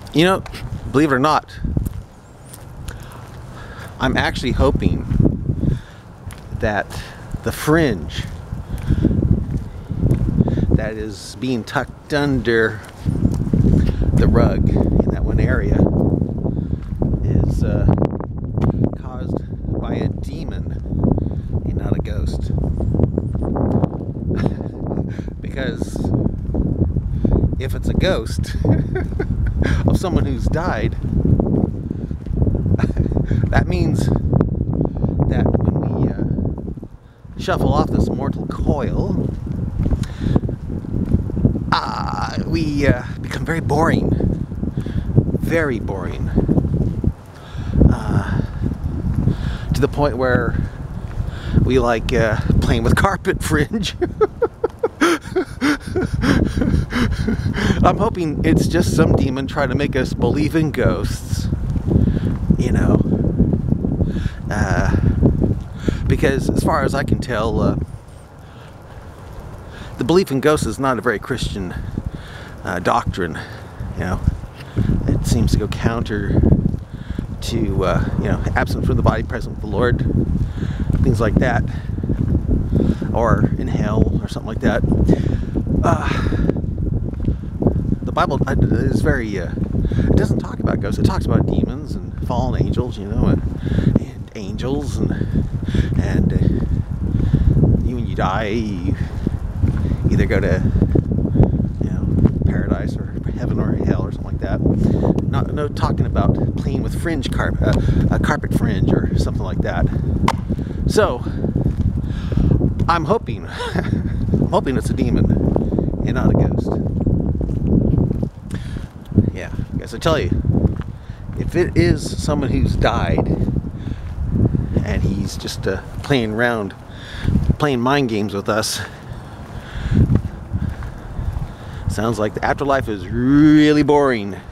You know, believe it or not, I'm actually hoping that the fringe that is being tucked under the rug in that one area is caused by a demon and not a ghost. Because if it's a ghost of someone who's died, that means that when we shuffle off this mortal coil, we become very boring. Very boring. To the point where we like playing with carpet fringe. I'm hoping it's just some demon trying to make us believe in ghosts. You know. Because as far as I can tell, the belief in ghosts is not a very Christian doctrine. You know, it seems to go counter to you know, absent from the body, present with the Lord, things like that, or in hell or something like that. The Bible is very it doesn't talk about ghosts. It talks about demons and fallen angels, you know, and angels, and you, when you die, you either go to, you know, paradise or heaven or hell or something like that. No talking about playing with fringe carpet fringe or something like that. So I'm hoping I'm hoping it's a demon and not a ghost. Yeah, guys, I tell you, if it is someone who's died and he's just playing around, playing mind games with us, sounds like the afterlife is really boring.